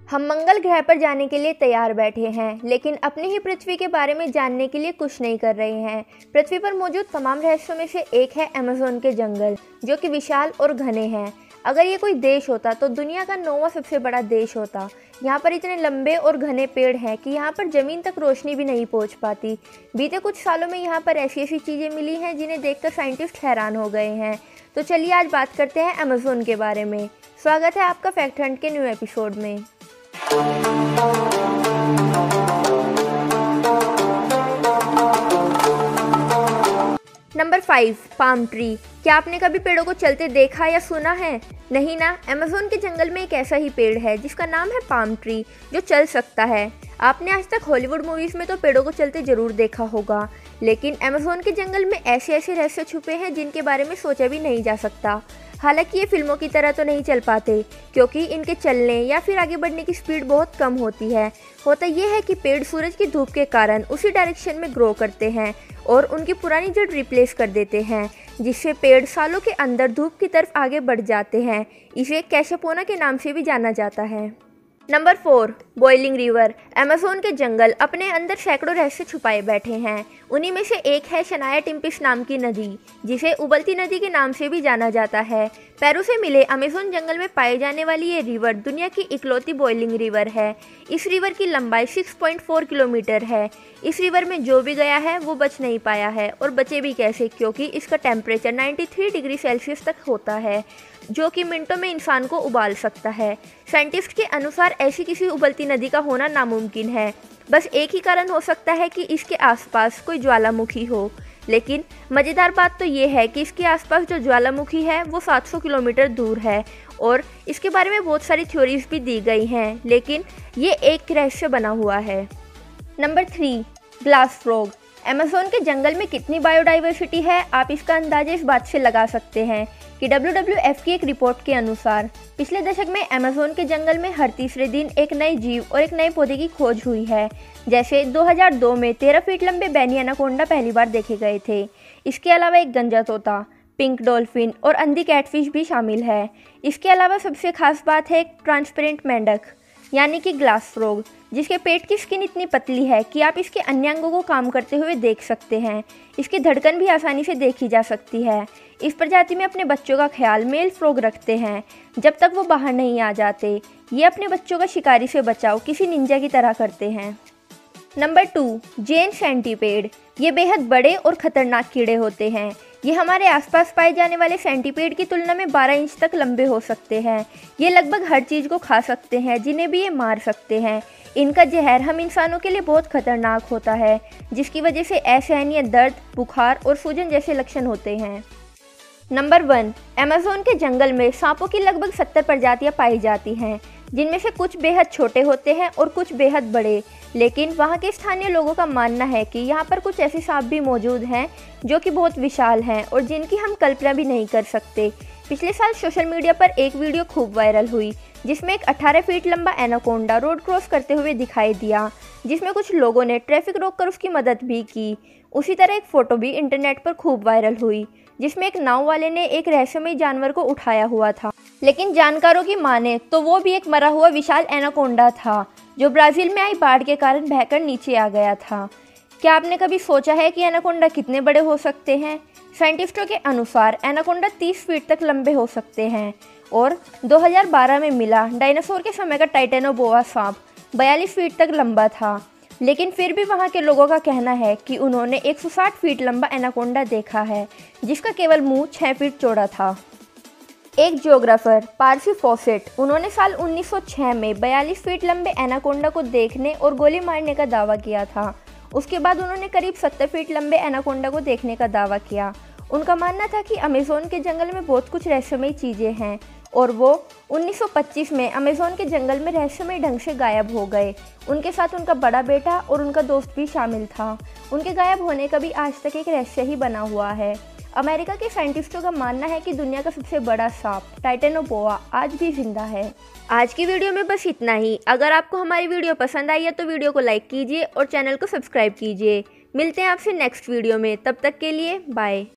हम मंगल ग्रह पर जाने के लिए तैयार बैठे हैं, लेकिन अपनी ही पृथ्वी के बारे में जानने के लिए कुछ नहीं कर रहे हैं। पृथ्वी पर मौजूद तमाम रहस्यों में से एक है अमेज़न के जंगल, जो कि विशाल और घने हैं। अगर ये कोई देश होता तो दुनिया का 9वां सबसे बड़ा देश होता। यहाँ पर इतने लंबे और घने पेड़ हैं कि यहाँ पर ज़मीन तक रोशनी भी नहीं पहुँच पाती। बीते कुछ सालों में यहाँ पर ऐसी ऐसी चीज़ें मिली हैं जिन्हें देखकर साइंटिस्ट हैरान हो गए हैं। तो चलिए आज बात करते हैं अमेज़न के बारे में। स्वागत है आपका फैक्ट हंट के न्यू एपिसोड में। Number 5, palm tree. क्या आपने कभी पेड़ों को चलते देखा या सुना है? नहीं ना। अमेज़न के जंगल में एक ऐसा ही पेड़ है जिसका नाम है पाम ट्री, जो चल सकता है। आपने आज तक हॉलीवुड मूवीज़ में तो पेड़ों को चलते ज़रूर देखा होगा, लेकिन अमेज़न के जंगल में ऐसे ऐसे रहस्य छुपे हैं जिनके बारे में सोचा भी नहीं जा सकता। हालांकि ये फिल्मों की तरह तो नहीं चल पाते, क्योंकि इनके चलने या फिर आगे बढ़ने की स्पीड बहुत कम होती है। होता यह है कि पेड़ सूरज की धूप के कारण उसी डायरेक्शन में ग्रो करते हैं और उनकी पुरानी जड़ रिप्लेस कर देते हैं, जिससे पेड़ सालों के अंदर धूप की तरफ आगे बढ़ जाते हैं। इसे कैशापोना के नाम से भी जाना जाता है। Number 4, boiling river. अमेज़न के जंगल अपने अंदर सैकड़ों रहस्य छुपाए बैठे हैं। उन्हीं में से एक है शनाया टिम्पिस नाम की नदी, जिसे उबलती नदी के नाम से भी जाना जाता है। पेरू से मिले अमेज़न जंगल में पाए जाने वाली ये रिवर दुनिया की इकलौती बॉइलिंग रिवर है। इस रिवर की लंबाई 6.4 किलोमीटर है। इस रिवर में जो भी गया है वो बच नहीं पाया है, और बचे भी कैसे, क्योंकि इसका टेम्परेचर 93 डिग्री सेल्सियस तक होता है, जो कि मिनटों में इंसान को उबाल सकता है। साइंटिस्ट के अनुसार ऐसी किसी उबलती नदी का होना नामुमकिन है। बस एक ही कारण हो सकता है कि इसके आसपास कोई ज्वालामुखी हो, लेकिन मज़ेदार बात तो ये है कि इसके आसपास जो ज्वालामुखी है वो 700 किलोमीटर दूर है, और इसके बारे में बहुत सारी थ्योरीज भी दी गई हैं, लेकिन ये एक रहस्य बना हुआ है। Number 3, glass frog. अमेज़न के जंगल में कितनी बायोडाइवर्सिटी है, आप इसका अंदाजा इस बात से लगा सकते हैं कि WWF की एक रिपोर्ट के अनुसार पिछले दशक में अमेज़न के जंगल में हर तीसरे दिन एक नए जीव और एक नए पौधे की खोज हुई है। जैसे 2002 में 13 फीट लंबे बैनी एनाकोंडा पहली बार देखे गए थे। इसके अलावा एक गंजा तोता, पिंक डॉल्फिन और अंधी कैटफिश भी शामिल है। इसके अलावा सबसे खास बात है एक ट्रांसपेरेंट मेंढक, यानी कि ग्लास फ्रॉग, जिसके पेट की स्किन इतनी पतली है कि आप इसके अन्य अंगों को काम करते हुए देख सकते हैं। इसकी धड़कन भी आसानी से देखी जा सकती है। इस प्रजाति में अपने बच्चों का ख्याल मेल फ्रॉग रखते हैं जब तक वो बाहर नहीं आ जाते। ये अपने बच्चों का शिकारी से बचाव किसी निंजा की तरह करते हैं। नंबर 2, जेन सेंटीपेड। ये बेहद बड़े और ख़तरनाक कीड़े होते हैं। ये हमारे आसपास पाए जाने वाले सेंटीपेड की तुलना में 12 इंच तक लंबे हो सकते हैं। ये लगभग हर चीज़ को खा सकते हैं, जिन्हें भी ये मार सकते हैं। इनका जहर हम इंसानों के लिए बहुत खतरनाक होता है, जिसकी वजह से असहनीय दर्द, बुखार और सूजन जैसे लक्षण होते हैं। नंबर 1, अमेज़न के जंगल में सांपों की लगभग 70 प्रजातियां पाई जाती हैं, जिनमें से कुछ बेहद छोटे होते हैं और कुछ बेहद बड़े। लेकिन वहाँ के स्थानीय लोगों का मानना है कि यहाँ पर कुछ ऐसे सांप भी मौजूद हैं जो कि बहुत विशाल हैं और जिनकी हम कल्पना भी नहीं कर सकते। पिछले साल सोशल मीडिया पर एक वीडियो खूब वायरल हुई, जिसमें एक 18 फीट लंबा एनाकोंडा रोड क्रॉस करते हुए दिखाई दिया, जिसमें कुछ लोगों ने ट्रैफिक रोककर उसकी मदद भी की। उसी तरह एक फ़ोटो भी इंटरनेट पर खूब वायरल हुई, जिसमें एक नाव वाले ने एक रहस्यमयी जानवर को उठाया हुआ था। लेकिन जानकारों की माने तो वो भी एक मरा हुआ विशाल एनाकोंडा था, जो ब्राज़ील में आई बाढ़ के कारण बहकर नीचे आ गया था। क्या आपने कभी सोचा है कि एनाकोंडा कितने बड़े हो सकते हैं? साइंटिस्टों के अनुसार एनाकोंडा 30 फीट तक लंबे हो सकते हैं, और 2012 में मिला डायनासोर के समय का टाइटेनोबोआ सांप 42 फीट तक लंबा था। लेकिन फिर भी वहाँ के लोगों का कहना है कि उन्होंने 160 फीट लंबा एनाकोंडा देखा है, जिसका केवल मुंह 6 फीट चौड़ा था। एक जियोग्राफर, पार्सी फॉसेट, उन्होंने साल 1906 में 42 फीट लंबे एनाकोंडा को देखने और गोली मारने का दावा किया था। उसके बाद उन्होंने करीब 70 फीट लंबे एनाकोंडा को देखने का दावा किया। उनका मानना था कि अमेज़न के जंगल में बहुत कुछ रहस्यमयी चीज़ें हैं, और वो 1925 में अमेज़न के जंगल में रहस्यमय ढंग से गायब हो गए। उनके साथ उनका बड़ा बेटा और उनका दोस्त भी शामिल था। उनके गायब होने का भी आज तक एक रहस्य ही बना हुआ है। अमेरिका के साइंटिस्टों का मानना है कि दुनिया का सबसे बड़ा सांप टाइटेनोबोआ आज भी जिंदा है। आज की वीडियो में बस इतना ही। अगर आपको हमारी वीडियो पसंद आई है तो वीडियो को लाइक कीजिए और चैनल को सब्सक्राइब कीजिए। मिलते हैं आपसे नेक्स्ट वीडियो में, तब तक के लिए बाय।